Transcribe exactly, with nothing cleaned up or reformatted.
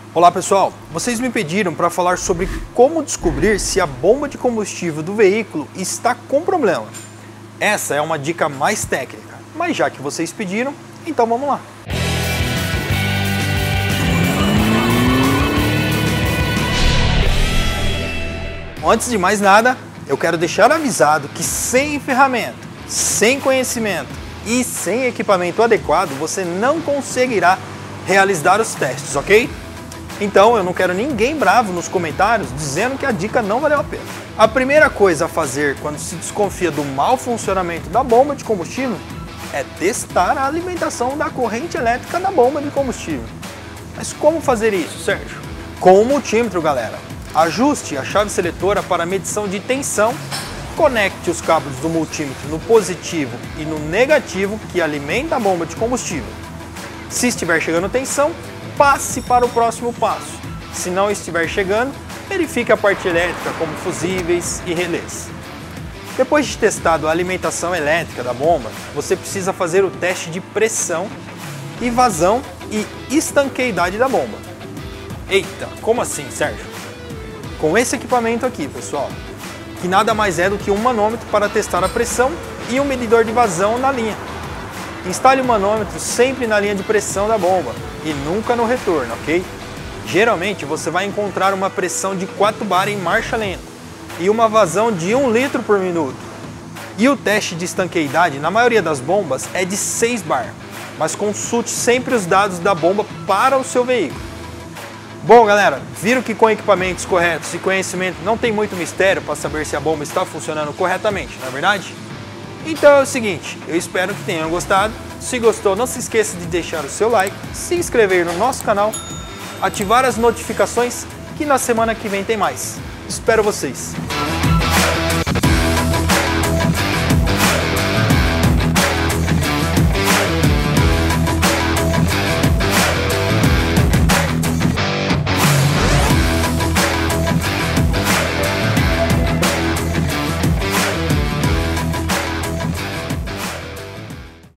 Olá pessoal, vocês me pediram para falar sobre como descobrir se a bomba de combustível do veículo está com problema. Essa é uma dica mais técnica, mas já que vocês pediram, então vamos lá. Antes de mais nada, eu quero deixar avisado que sem ferramenta, sem conhecimento e sem equipamento adequado, você não conseguirá realizar os testes, ok? Então eu não quero ninguém bravo nos comentários dizendo que a dica não valeu a pena. A primeira coisa a fazer quando se desconfia do mau funcionamento da bomba de combustível é testar a alimentação da corrente elétrica da bomba de combustível. Mas como fazer isso, Sérgio? Com o multímetro, galera. Ajuste a chave seletora para medição de tensão, conecte os cabos do multímetro no positivo e no negativo que alimenta a bomba de combustível. Se estiver chegando tensão, passe para o próximo passo. Se não estiver chegando, verifique a parte elétrica como fusíveis e relés. Depois de testado a alimentação elétrica da bomba, você precisa fazer o teste de pressão e vazão e estanqueidade da bomba. Eita, como assim, Sérgio? Com esse equipamento aqui, pessoal, que nada mais é do que um manômetro para testar a pressão e um medidor de vazão na linha. Instale o manômetro sempre na linha de pressão da bomba e nunca no retorno, ok? Geralmente você vai encontrar uma pressão de quatro bar em marcha lenta e uma vazão de um litro por minuto. E o teste de estanqueidade na maioria das bombas é de seis bar, mas consulte sempre os dados da bomba para o seu veículo. Bom galera, viram que com equipamentos corretos e conhecimento não tem muito mistério para saber se a bomba está funcionando corretamente, não é verdade? Então é o seguinte, eu espero que tenham gostado. Se gostou, não se esqueça de deixar o seu like, se inscrever no nosso canal, ativar as notificações, que na semana que vem tem mais. Espero vocês!